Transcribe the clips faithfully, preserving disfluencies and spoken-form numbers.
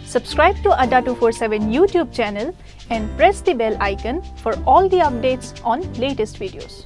Subscribe to Adda two forty-seven YouTube channel and press the bell icon for all the updates on latest videos.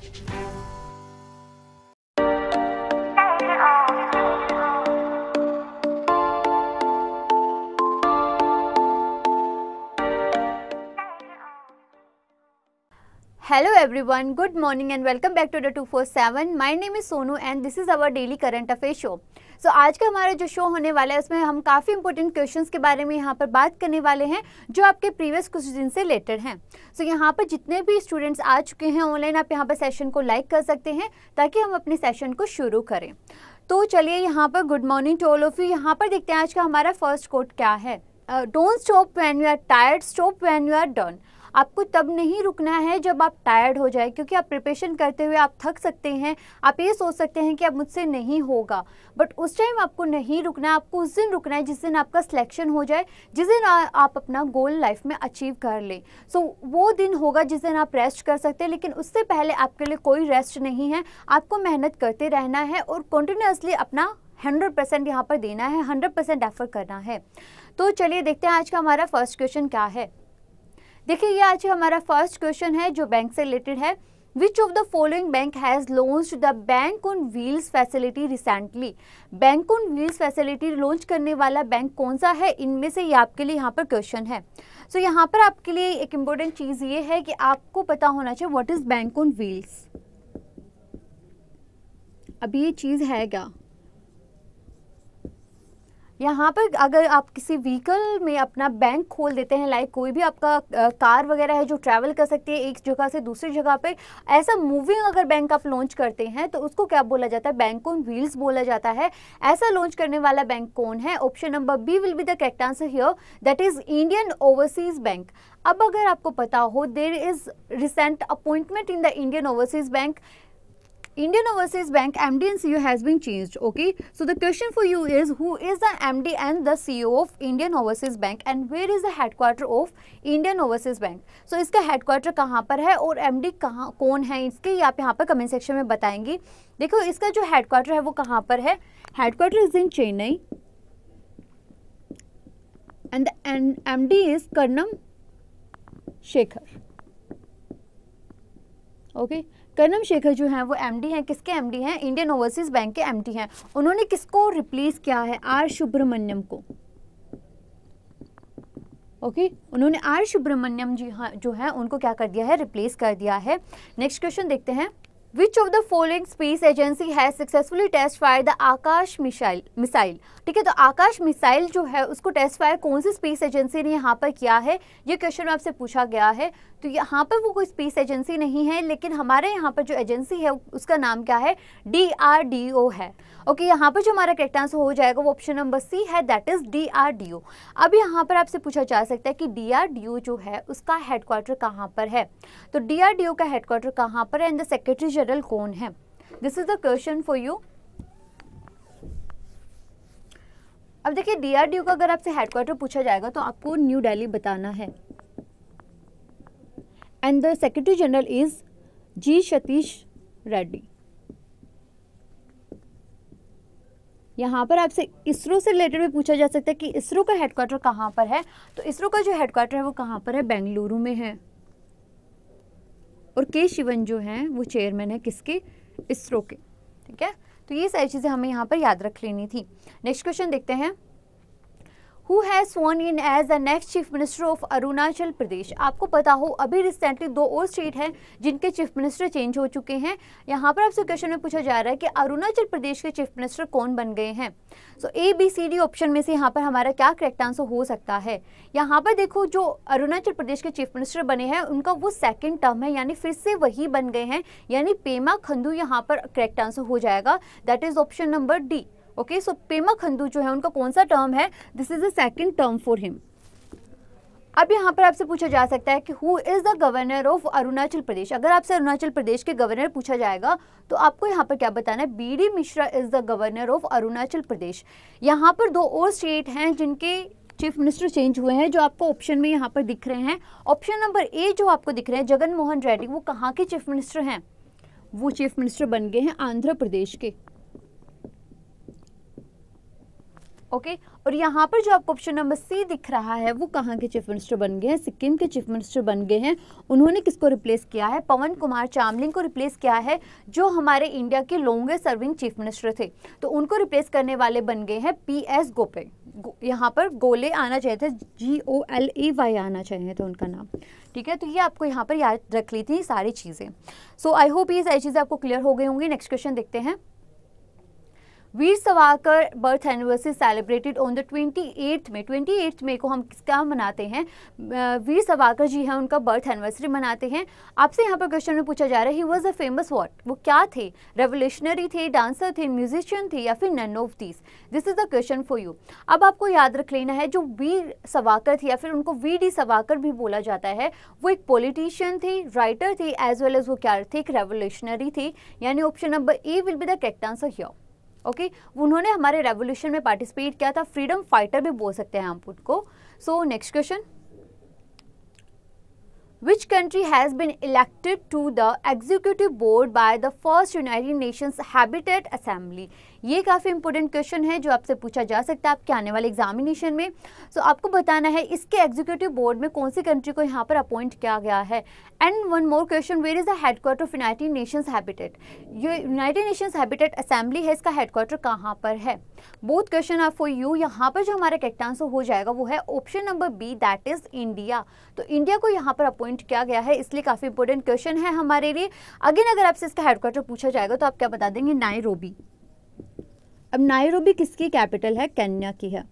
Hello everyone, good morning and welcome back to the two forty-seven. My name is Sonu and this is our daily current affairs show. So आज का हमारा जो show होने वाला है उसमें हम काफ़ी इंपॉर्टेंट क्वेश्चंस के बारे में यहाँ पर बात करने वाले हैं जो आपके प्रीवियस कुछ दिन से रिलेटेड हैं. सो so, यहाँ पर जितने भी स्टूडेंट्स आ चुके हैं ऑनलाइन, आप यहाँ पर सेशन को लाइक कर सकते हैं ताकि हम अपने सेशन को शुरू करें. तो चलिए यहाँ पर good morning to all of you. यहाँ पर देखते हैं आज का हमारा फर्स्ट कोट क्या है. Don't stop when you are tired, stop when you are done. आपको तब नहीं रुकना है जब आप टायर्ड हो जाए, क्योंकि आप प्रिपरेशन करते हुए आप थक सकते हैं. आप ये सोच सकते हैं कि अब मुझसे नहीं होगा, बट उस टाइम आपको नहीं रुकना है. आपको उस दिन रुकना है जिस दिन आपका सिलेक्शन हो जाए, जिस दिन आ, आप अपना गोल लाइफ में अचीव कर ले. सो so, वो दिन होगा जिस दिन आप रेस्ट कर सकते हैं, लेकिन उससे पहले आपके लिए कोई रेस्ट नहीं है. आपको मेहनत करते रहना है और कंटिन्यूअसली अपना हंड्रेड परसेंट यहाँ पर देना है, हंड्रेड परसेंट एफर्ट करना है. तो चलिए देखते हैं आज का हमारा फर्स्ट क्वेश्चन क्या है. देखिए ये आज हमारा फर्स्ट क्वेश्चन है जो बैंक से रिलेटेड है. Which of the following bank has launched the bank on wheels facility recently. Bank on wheels facility launch करने वाला बैंक कौन सा है, इनमें से ये आपके लिए यहाँ पर क्वेश्चन है. सो so, यहाँ पर आपके लिए एक इम्पोर्टेंट चीज़ ये है कि आपको पता होना चाहिए what is bank on wheels. अभी ये चीज़ है क्या. यहाँ पर अगर आप किसी व्हीकल में अपना बैंक खोल देते हैं, लाइक कोई भी आपका कार वगैरह है जो ट्रैवल कर सकती है एक जगह से दूसरी जगह पे, ऐसा मूविंग अगर बैंक आप लॉन्च करते हैं तो उसको क्या बोला जाता है, बैंक ऑन व्हील्स बोला जाता है. ऐसा लॉन्च करने वाला बैंक कौन है. Option number B will be the correct answer here, that is Indian Overseas Bank. अब अगर आपको पता हो, there is recent appointment in the Indian Overseas Bank. Indian Overseas Bank M D and C E O has been changed. Okay, so the question for you is, who is the M D and the C E O of Indian Overseas Bank and where is the headquarter of Indian Overseas Bank? So इसका headquarter कहाँ पर है और M D कहाँ कौन है इसके, आप यहाँ पर कमेंट सेक्शन में बताएंगी. देखो इसका जो हेडक्वार्टर है वो कहाँ पर है. Headquarter is in Chennai and M D is Karnam Shekhar. Okay okay? Karnam Shekhar जो हैं वो एमडी हैं. किसके एमडी हैं, इंडियन ओवरसीज बैंक के एमडी हैं. उन्होंने किसको रिप्लेस किया है, आर सुब्रमण्यम को. Okay okay? उन्होंने आर सुब्रमण्यम जी हाँ जो है उनको क्या कर दिया है, रिप्लेस कर दिया है. नेक्स्ट क्वेश्चन देखते हैं. Which of the following space agency has successfully test fire the Akash missile missile ठीक है, तो आकाश मिसाइल जो है उसको टेस्ट फायर कौन सी स्पेस एजेंसी ने यहाँ पर किया है, ये क्वेश्चन आपसे पूछा गया है. तो यहाँ पर वो कोई स्पेस एजेंसी नहीं है, लेकिन हमारे यहाँ पर जो एजेंसी है उसका नाम क्या है, डी आर डी ओ है. ओके okay, यहाँ पर जो हमारा करेक्ट आंसर हो जाएगा वो ऑप्शन नंबर सी है, that is D R D O. अब यहाँ पर आपसे पूछा जा सकता है कि डी आर डी ओ जो है उसका हेडक्वार्टर कहाँ पर है. तो डी आर डी ओ का हेडक्वार्टर कहाँ पर है एंड द सेक्रेटरी जनरल कौन है. This is the question for you. अब देखिए डी आर डी ओ का अगर आपसे हेडक्वार्टर पूछा जाएगा तो आपको न्यू दिल्ली बताना है and the secretary general is G Satish Reddy. यहाँ पर आपसे इसरो से रिलेटेड भी पूछा जा सकता है कि इसरो का हेडक्वार्टर कहाँ पर है. तो इसरो का जो हेडक्वार्टर है वो कहाँ पर है, बेंगलुरु में है. और के शिवन जो हैं वो चेयरमैन है किसके, इसरो के. ठीक है, तो ये सारी चीज़ें हमें यहाँ पर याद रख लेनी थी. नेक्स्ट क्वेश्चन देखते हैं. Who has sworn in as the next chief minister of Arunachal Pradesh. आपको पता हो अभी रिसेंटली दो और स्टेट हैं जिनके चीफ मिनिस्टर चेंज हो चुके हैं. यहाँ पर आपसे क्वेश्चन में पूछा जा रहा है कि अरुणाचल प्रदेश के चीफ मिनिस्टर कौन बन गए हैं. So A B C D option में से यहाँ पर हमारा क्या करेक्ट आंसर हो सकता है. यहाँ पर देखो जो अरुणाचल प्रदेश के चीफ मिनिस्टर बने हैं उनका वो सेकेंड टर्म है, यानी फिर से वही बन गए हैं, यानी पेमा खंडू यहाँ पर करेक्ट आंसर हो जाएगा, that is option number D. Okay, so Pema Khandu जो है उनका कौन सा टर्म है, this is the second term for him. अब यहाँ पर आपसे पूछा जा सकता है कि who is the governor of Arunachal Pradesh. अगर आपसे अरुणाचल प्रदेश के गवर्नर पूछा जाएगा तो आपको यहाँ पर क्या बताना है, B D Mishra is the governor of Arunachal Pradesh. यहाँ पर दो और स्टेट हैं जिनके चीफ मिनिस्टर चेंज हुए हैं जो आपको ऑप्शन में यहाँ पर दिख रहे हैं. ऑप्शन नंबर ए जो आपको दिख रहे हैं जगन मोहन रेड्डी, वो कहाँ के चीफ मिनिस्टर हैं, वो चीफ मिनिस्टर बन गए हैं आंध्र प्रदेश के. Okay okay? और यहाँ पर जो आपको ऑप्शन नंबर सी दिख रहा है वो कहाँ के चीफ मिनिस्टर बन गए हैं? सिक्किम के चीफ मिनिस्टर बन गए हैं। उन्होंने किसको रिप्लेस किया है? पवन कुमार चामलिंग को रिप्लेस किया है, जो हमारे इंडिया के लॉन्गेस्ट सर्विंग चीफ मिनिस्टर थे। तो उनको रिप्लेस करने वाले बन गए हैं पी एस गोपे। गो, यहाँ पर गोले आना चाहिए थे, जी ओ एल ए वाई आना चाहिए था उनका नाम। ठीक है, तो ये आपको यहाँ पर याद रख ली थी सारी चीज़ें। सो आई होप ये सारी चीज़ें आपको क्लियर हो गई होंगी। नेक्स्ट क्वेश्चन देखते हैं। Veer Savarkar birth anniversary celebrated on the twenty eighth May. Twenty eighth May को हम किसका मनाते हैं? वीर सावरकर जी हैं, उनका बर्थ एनिवर्सरी मनाते हैं। आपसे यहाँ पर क्वेश्चन में पूछा जा रहा है he was a famous what, वो क्या थे? रेवोल्यूशनरी थे, डांसर थे, म्यूजिशियन थे, या फिर none of these? This is the question for you. अब आपको याद रख लेना है, जो वीर सावरकर थे या फिर उनको वी डी सावरकर भी बोला जाता है, वो एक पॉलिटिशियन थे, राइटर थे, एज वेल एज वो क्या थे? एक रेवोल्यूशनरी थे। यानी option number A will be the correct answer here. Okay okay? उन्होंने हमारे रेवोल्यूशन में पार्टिसिपेट किया था, फ्रीडम फाइटर भी बोल सकते हैं हम उनको। So next question, Which country has been elected to the executive board by the first United Nations Habitat Assembly? ये काफ़ी इंपॉर्टेंट क्वेश्चन है जो आपसे पूछा जा सकता है आपके आने वाले एग्जामिनेशन में। सो so, आपको बताना है इसके एग्जीक्यूटिव बोर्ड में कौन सी कंट्री को यहाँ पर अपॉइंट किया गया है। And one more question, where is the headquarter of United Nations Habitat? ये यूनाइटेड नेशंस हैबिटेट असेंबली है, इसका हेडक्वार्टर कहाँ पर है? Both questions are for you. यहाँ पर जो हमारा करेक्ट आंसर हो जाएगा वो है option number B, that is India. तो इंडिया को यहाँ पर अपॉइंट किया गया है, इसलिए काफ़ी इंपॉर्टेंट क्वेश्चन है हमारे लिए। अगेन अगर आपसे इसका हेडक्वार्टर पूछा जाएगा तो आप क्या बता देंगे? नायरोबी। अब नायरोबी किसकी कैपिटल है? केन्या की है।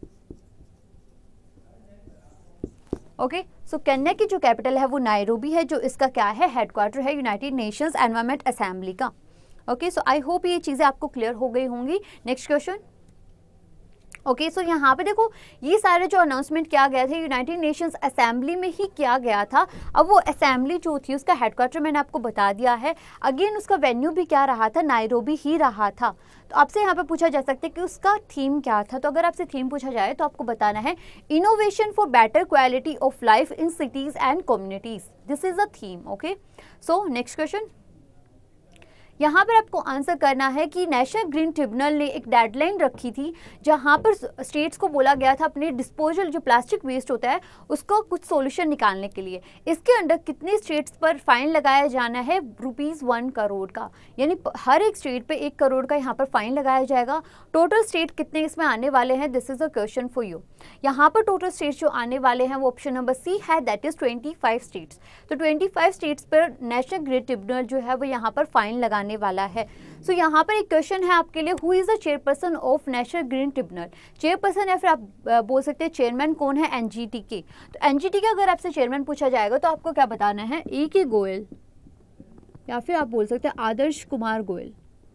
ओके, सो केन्या की जो कैपिटल है वो नायरोबी है, जो इसका क्या है? हेडक्वार्टर है यूनाइटेड नेशंस एनवायरमेंट असेंबली का। ओके, सो आई होप ये चीज़ें आपको क्लियर हो गई होंगी। Next question. Okay okay, so so यहाँ पे देखो ये सारे जो अनाउंसमेंट किया गया था यूनाइटेड नेशंस असेंबली में ही किया गया था। अब वो असेंबली जो थी उसका हेडक्वार्टर मैंने आपको बता दिया है। अगेन उसका वेन्यू भी क्या रहा था? नायरोबी ही रहा था। तो आपसे यहाँ पे पूछा जा सकता है कि उसका थीम क्या था। तो अगर आपसे थीम पूछा जाए तो आपको बताना है innovation for better quality of life in cities and communities. This is a theme. Okay, so next question. यहाँ पर आपको आंसर करना है कि नेशनल ग्रीन ट्रिब्यूनल ने एक डेडलाइन रखी थी जहाँ पर स्टेट्स को बोला गया था अपने डिस्पोजल जो प्लास्टिक वेस्ट होता है उसको कुछ सॉल्यूशन निकालने के लिए। इसके अंडर कितने स्टेट्स पर फाइन लगाया जाना है? रुपीज़ वन करोड़ का, यानी हर एक स्टेट पे एक करोड़ का यहाँ पर फाइन लगाया जाएगा। टोटल स्टेट कितने इसमें आने वाले हैं? This is a question for you. यहाँ पर टोटल स्टेट्स जो आने वाले हैं वो ऑप्शन नंबर सी है, that is twenty five states. तो ट्वेंटी फाइव स्टेट्स पर नेशनल ग्रीन ट्रिब्यूनल जो है वो यहाँ पर फाइन लगाने वाला है। सो so, यहाँ पर एक क्वेश्चन है आपके लिए, who is the chairperson of National Green Tribunal? Chairperson या फिर आप बोल सकते हैं चेयरमैन कौन है? एनजीटी के। तो एनजीटी का अगर आपसे चेयरमैन पूछा जाएगा तो आपको क्या बताना है? ए के गोयल या फिर आप बोल सकते हैं आदर्श कुमार गोयल।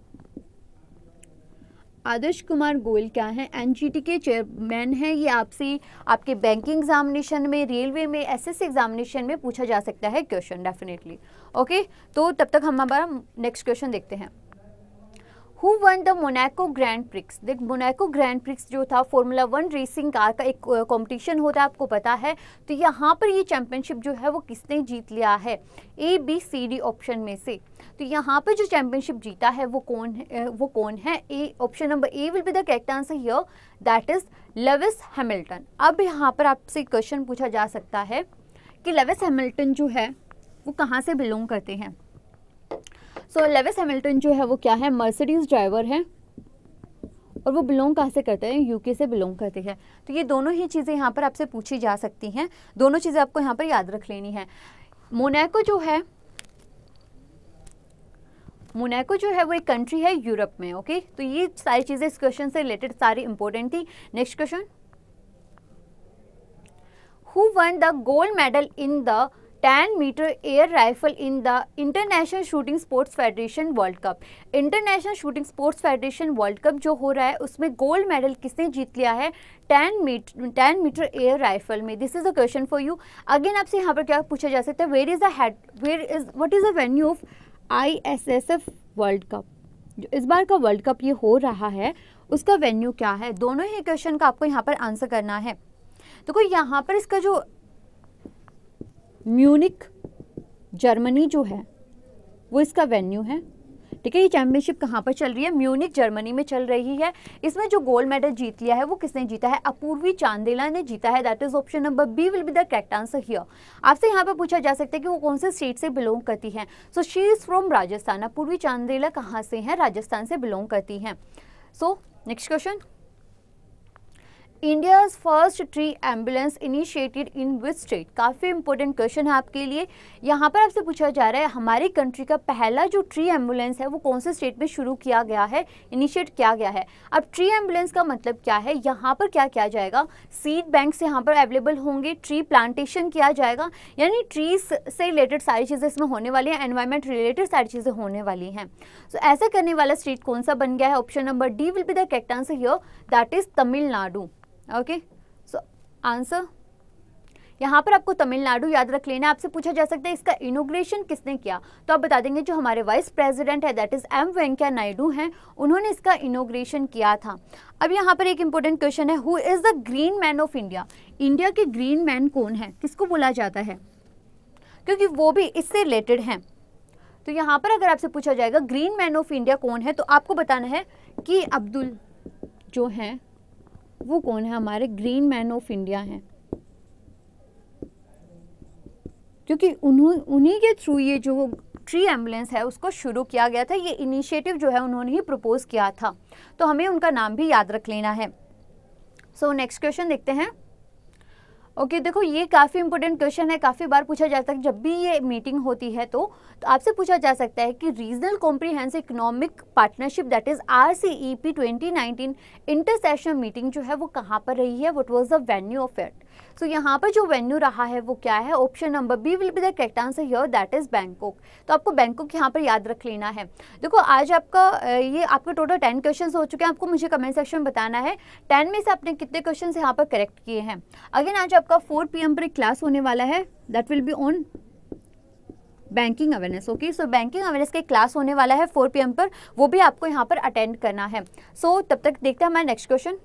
आदर्श कुमार गोयल क्या है? एनजीटी के चेयरमैन हैं। ये आपसे आपके बैंकिंग एग्जामिनेशन में, रेलवे में, एसएससी एग्जामिनेशन में पूछा जा सकता है क्वेश्चन डेफिनेटली। ओके, तो तब तक हम हमारा नेक्स्ट क्वेश्चन देखते हैं। Who won the Monaco Grand Prix? देख, मोनाको ग्रैंड प्रिक्स जो था फॉर्मूला वन रेसिंग कार का एक कंपटीशन होता है, आपको पता है। तो यहाँ पर ये चैंपियनशिप जो है वो किसने जीत लिया है? A B C D option में से। तो यहाँ पर जो चैंपियनशिप जीता है वो कौन है? वो कौन है? A, option number A will be the correct answer here, that is Lewis Hamilton. अब यहाँ पर आपसे क्वेश्चन पूछा जा सकता है कि लेविस हैमिल्टन जो है वो कहाँ से बिलोंग करते हैं? सो so, लेविस हैमिल्टन जो है वो क्या है? मर्सिडीज ड्राइवर है और वो बिलोंग कहाँ से करते हैं? यूके से बिलोंग करते हैं। तो ये दोनों ही चीज़ें यहाँ पर आपसे पूछी जा सकती हैं, दोनों चीज़ें आपको यहाँ पर याद रख लेनी है। मोनाको जो है मोनाको जो है वो एक कंट्री है यूरोप में। ओके, तो ये सारी चीज़ें इस क्वेश्चन से रिलेटेड सारी इंपॉर्टेंट थी। Next question, who won the gold medal in the ten meter air rifle in the International Shooting Sports Federation World Cup? International Shooting Sports Federation World Cup जो हो रहा है उसमें गोल्ड मेडल किसने जीत लिया है? Ten meter ten meter air rifle में। This is a question for you. Again आपसे यहाँ पर क्या पूछा जा सकता है? Where is the head where is what is the venue of I S S F World Cup? जो इस बार का वर्ल्ड कप ये हो रहा है उसका वेन्यू क्या है? दोनों ही क्वेश्चन का आपको यहाँ पर आंसर करना है। देखो तो यहाँ पर इसका जो म्यूनिक जर्मनी जो है वो इसका वेन्यू है, ठीक है। ये चैंपियनशिप कहाँ पर चल रही है? म्यूनिक जर्मनी में चल रही है। इसमें जो गोल्ड मेडल जीत लिया है वो किसने जीता है? अपूर्वी चांदेला ने जीता है। That is option number B will be the correct answer here. आपसे यहाँ पर पूछा जा सकता है कि वो कौन से स्टेट से बिलोंग करती हैं। So she is from Rajasthan. Apurvi Chandela कहाँ से हैं? राजस्थान से बिलोंग करती हैं। So next question, India's first tree ambulance initiated in which state? काफ़ी इंपॉर्टेंट क्वेश्चन है आपके लिए। यहाँ पर आपसे पूछा जा रहा है हमारी कंट्री का पहला जो ट्री एम्बुलेंस है वो कौन से स्टेट में शुरू किया गया है, इनिशिएट किया गया है। अब ट्री एम्बुलेंस का मतलब क्या है? यहाँ पर क्या किया जाएगा? सीड बैंक्स यहाँ पर अवेलेबल होंगे, ट्री प्लांटेशन किया जाएगा, यानी ट्रीज से रिलेटेड सारी चीज़ें इसमें होने वाली हैं, एनवायरमेंट रिलेटेड सारी चीज़ें होने वाली हैं। सो so, ऐसा करने वाला स्टेट कौन सा बन गया है? Option number D will be the correct answer here, that is Tamil Nadu. Okay, so answer यहाँ पर आपको तमिलनाडु याद रख लेना। आपसे पूछा जा सकता है इसका इनोग्रेशन किसने किया, तो आप बता देंगे जो हमारे वाइस प्रेसिडेंट है that is M Venkaiah Naidu हैं, उन्होंने इसका इनोग्रेशन किया था। अब यहाँ पर एक इंपॉर्टेंट क्वेश्चन है, who is the green man of India? India के ग्रीन मैन कौन है, किसको बोला जाता है? क्योंकि वो भी इससे रिलेटेड हैं। तो यहाँ पर अगर आपसे पूछा जाएगा ग्रीन मैन ऑफ इंडिया कौन है, तो आपको बताना है कि अब्दुल जो हैं वो कौन है, हमारे ग्रीन मैन ऑफ इंडिया हैं, क्योंकि उन्हों उन्हीं के थ्रू ये जो ट्री एम्बुलेंस है उसको शुरू किया गया था। ये इनिशिएटिव जो है उन्होंने ही प्रपोज किया था, तो हमें उनका नाम भी याद रख लेना है। सो नेक्स्ट क्वेश्चन देखते हैं। ओके okay, देखो ये काफ़ी इंपॉर्टेंट क्वेश्चन है, काफ़ी बार पूछा जाता है जब भी ये मीटिंग होती है तो तो आपसे पूछा जा सकता है कि regional comprehensive economic partnership that is R C E P twenty nineteen intersessional meeting जो है वो कहाँ पर रही है, what was the venue of it. So यहाँ पर जो वेन्यू रहा है वो क्या है? Option number B will be the correct answer here, that is Bangkok. तो आपको बैंकॉक यहाँ पर याद रख लेना है। देखो आज आपका ये आपके टोटल टेन क्वेश्चन हो चुके हैं, आपको मुझे कमेंट सेक्शन में बताना है टेन में से आपने कितने क्वेश्चन यहाँ पर करेक्ट किए हैं। अगेन आज आपका फोर पी एम पर एक क्लास होने वाला है, that will be on banking awareness. Okay, so banking awareness का क्लास होने वाला है फोर पी एम पर, वो भी आपको यहाँ पर अटेंड करना है। सो so, तब तक देखते हैं हमारा next question.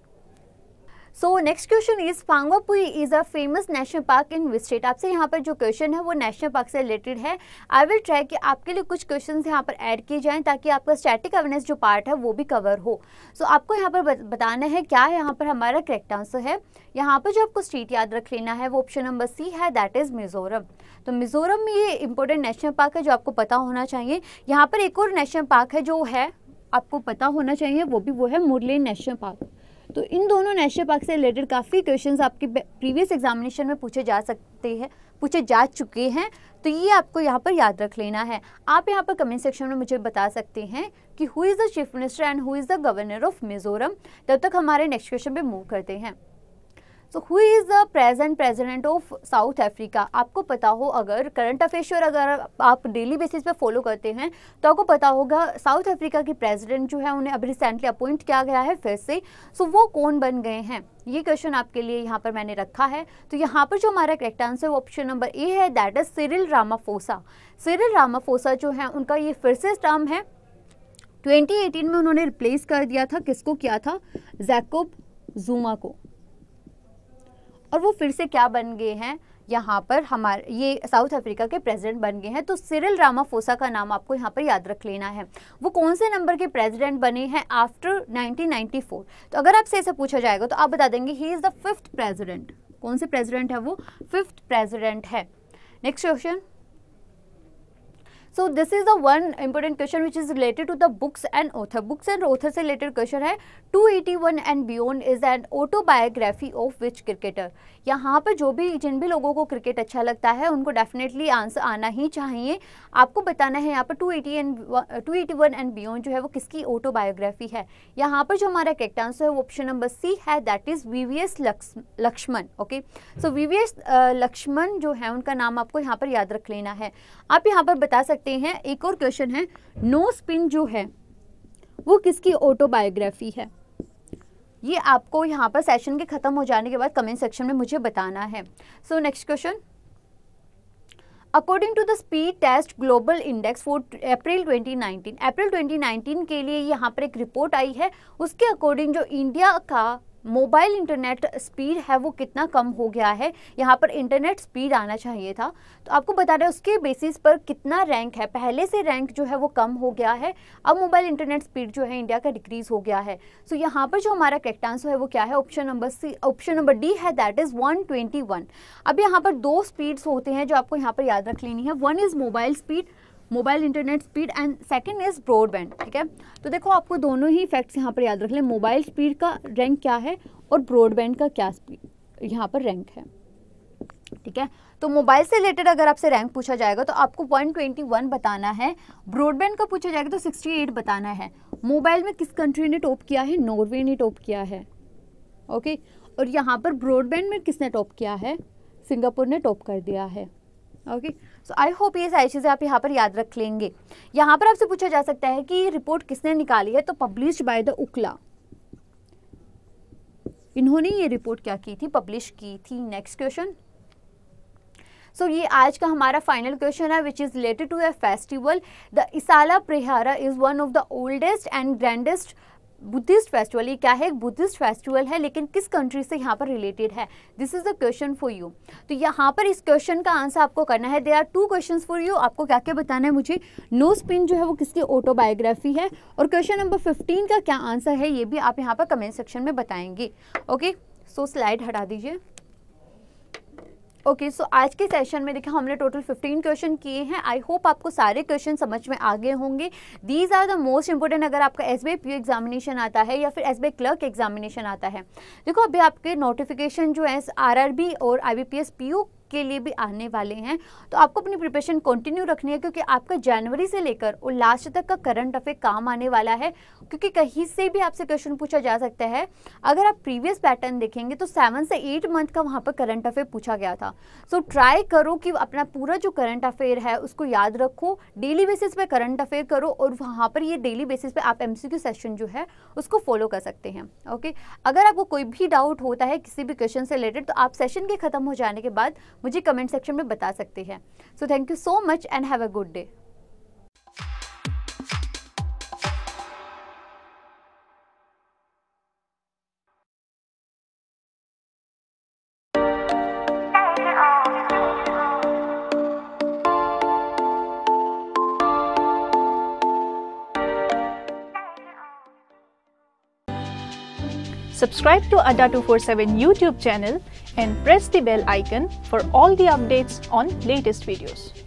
So next question is Phawngpui is a famous national park in which state? आपसे यहाँ पर जो क्वेश्चन है वो नेशनल पार्क से रिलेटेड है। आई विल ट्राई कि आपके लिए कुछ क्वेश्चन यहाँ पर ऐड किए जाएं ताकि आपका स्टैटिक अवेयरनेस जो पार्ट है वो भी कवर हो। सो so, आपको यहाँ पर बताना है क्या है यहाँ पर हमारा करेक्ट आंसर है। यहाँ पर जो आपको स्टेट याद रख लेना है वो ऑप्शन नंबर सी है, दैट इज मिजोरम। तो मिजोरम में ये इंपॉर्टेंट नेशनल पार्क है जो आपको पता होना चाहिए। यहाँ पर एक और नेशनल पार्क है जो है आपको पता होना चाहिए, वो भी वो है मुरलेन नेशनल पार्क। तो इन दोनों नेशनल पार्क से रिलेटेड काफ़ी क्वेश्चंस आपके प्रीवियस एग्जामिनेशन में पूछे जा सकते हैं, पूछे जा चुके हैं, तो ये आपको यहाँ पर याद रख लेना है। आप यहाँ पर कमेंट सेक्शन में मुझे बता सकते हैं कि who is the chief minister and who is the governor of Mizoram. तब तक हमारे नेक्स्ट क्वेश्चन पे मूव करते हैं। So who is the present president of South Africa? आपको पता हो, अगर करंट अफेयर्स और अगर आप डेली बेसिस पे फॉलो करते हैं तो आपको पता होगा साउथ अफ्रीका के प्रेसिडेंट जो है उन्हें अभी रिसेंटली अपॉइंट किया गया है फिर से। सो so, वो कौन बन गए हैं? ये क्वेश्चन आपके लिए यहाँ पर मैंने रखा है। तो यहाँ पर जो हमारा correct answer option number A है, that is Cyril Ramaphosa. Cyril Ramaphosa जो है उनका ये फिर से टर्म है। ट्वेंटी एटीन में उन्होंने रिप्लेस कर दिया था, किसको किया था? जैकब जुमा को। और वो फिर से क्या बन गए हैं? यहाँ पर हमारे ये साउथ अफ्रीका के प्रेसिडेंट बन गए हैं। तो सिरिल रामाफोसा का नाम आपको यहाँ पर याद रख लेना है। वो कौन से नंबर के प्रेसिडेंट बने हैं आफ्टर नाइनटीन नाइंटी फोर? तो अगर आपसे ऐसे पूछा जाएगा तो आप बता देंगे he is the fifth president. कौन से प्रेसिडेंट है वो? फिफ्थ प्रेसिडेंट है। Next question. So this is the one important question which is related to the books and author. Books and author से रिलेटेड क्वेश्चन है। Two eighty one and beyond is an autobiography of which cricketer? यहाँ पर जो भी जिन भी लोगों को क्रिकेट अच्छा लगता है उनको डेफिनेटली आंसर आना ही चाहिए। आपको बताना है यहाँ पर two eighty and two eighty one and beyond जो है वो किसकी ऑटोबायोग्राफी है। यहाँ पर जो हमारा करेक्ट आंसर है वो ऑप्शन नंबर सी है, that is V V S Laxman. Okay, so V V S Laxman जो है उनका नाम आपको यहाँ पर याद रख लेना है। आप यहाँ पर बता सकते हैं। एक और क्वेश्चन है, नो स्पिन जो है वो किसकी ऑटोबायोग्राफी है? ये आपको यहाँ पर सेशन के खत्म हो जाने के बाद कमेंट सेक्शन में मुझे बताना है। So next question. According to the speed test global index for April twenty nineteen, April twenty nineteen के लिए यहाँ पर एक रिपोर्ट आई है। उसके अकॉर्डिंग जो इंडिया का मोबाइल इंटरनेट स्पीड है वो कितना कम हो गया है, यहाँ पर इंटरनेट स्पीड आना चाहिए था। तो आपको बता रहे हैं उसके बेसिस पर कितना रैंक है, पहले से रैंक जो है वो कम हो गया है, अब मोबाइल इंटरनेट स्पीड जो है इंडिया का डिक्रीज हो गया है। सो so, यहाँ पर जो हमारा करेक्ट आंसर है वो क्या है, option number C, option number D है, that is one twenty one. अब यहाँ पर दो स्पीड्स होते हैं जो आपको यहाँ पर याद रख लेनी है, one is mobile speed, mobile internet speed, and second is broadband. ठीक है, तो देखो आपको दोनों ही फैक्ट्स यहाँ पर याद रख लें, मोबाइल स्पीड का रैंक क्या है और ब्रॉडबैंड का क्या स्पीड यहाँ पर रैंक है। ठीक है, तो मोबाइल से रिलेटेड अगर आपसे रैंक पूछा जाएगा तो आपको वन ट्वेंटी वन बताना है, ब्रॉडबैंड का पूछा जाएगा तो सिक्सटी एट बताना है। मोबाइल में किस कंट्री ने टॉप किया है, नॉर्वे ने टॉप किया है। ओके, और यहाँ पर ब्रॉडबैंड में किसने टॉप किया है, सिंगापुर ने टॉप कर दिया है। ओके, सो आई होप ये सारी चीज़ें आप यहाँ पर याद रख लेंगे। यहाँ पर आपसे पूछा जा सकता है कि ये रिपोर्ट किसने निकाली है, तो पब्लिश्ड बाय द उकला, इन्होंने ये रिपोर्ट क्या की थी, पब्लिश की थी। नेक्स्ट क्वेश्चन, सो so, ये आज का हमारा फाइनल क्वेश्चन है, which is related to a festival. The Esala Perahera is one of the oldest and grandest Buddhist festival. ये क्या है, एक बुद्धिस्ट फेस्टिवल है, लेकिन किस कंट्री से यहाँ पर रिलेटेड है, this is the question for you. तो यहाँ पर इस क्वेश्चन का आंसर आपको करना है, there are two questions for you. आपको क्या क्या बताना है मुझे, नो स्पिन जो है वो किसकी ऑटोबायोग्राफी है, और क्वेश्चन नंबर फिफ्टीन का क्या आंसर है ये भी आप यहाँ पर कमेंट सेक्शन में बताएंगे। ओके, सो स्लाइड हटा दीजिए। ओके, सो आज के सेशन में देखिए हमने टोटल फिफ्टीन क्वेश्चन किए हैं। आई होप आपको सारे क्वेश्चन समझ में आ गए होंगे। These are the most important अगर आपका एसबीआई पीओ एग्जामिनेशन आता है या फिर एसबीआई क्लर्क एग्जामिनेशन आता है। देखो अभी आपके नोटिफिकेशन जो है आरआरबी और आईबीपीएस पीओ के लिए भी आने वाले हैं, तो आपको अपनी प्रिपरेशन कंटिन्यू रखनी है, क्योंकि आपका जनवरी से लेकर और लास्ट तक का करंट अफेयर काम आने वाला है, क्योंकि कहीं से भी आपसे क्वेश्चन पूछा जा सकता है। अगर आप प्रीवियस पैटर्न देखेंगे तो सेवन से एट मंथ का वहाँ पर करंट अफेयर पूछा गया था। सो so, ट्राई करो कि अपना पूरा जो करंट अफेयर है उसको याद रखो, डेली बेसिस पे करंट अफेयर करो, और वहाँ पर ये डेली बेसिस पे आप एमसीक्यू सेशन जो है उसको फॉलो कर सकते हैं। ओके, अगर आपको कोई भी डाउट होता है किसी भी क्वेश्चन से रिलेटेड तो आप सेशन के खत्म हो जाने के बाद मुझे कमेंट सेक्शन में बता सकते हैं। So thank you so much and have a good day. Subscribe to A D A two forty-seven YouTube channel and press the bell icon for all the updates on latest videos.